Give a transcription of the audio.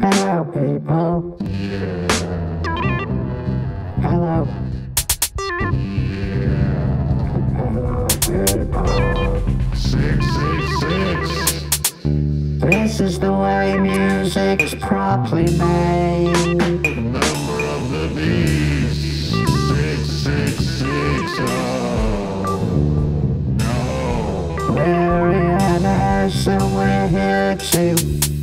Hello, people. Hello. Hello, people. 666. This is the way music is properly made. Number of the beast. 666. Oh, no. We're in a and we're here to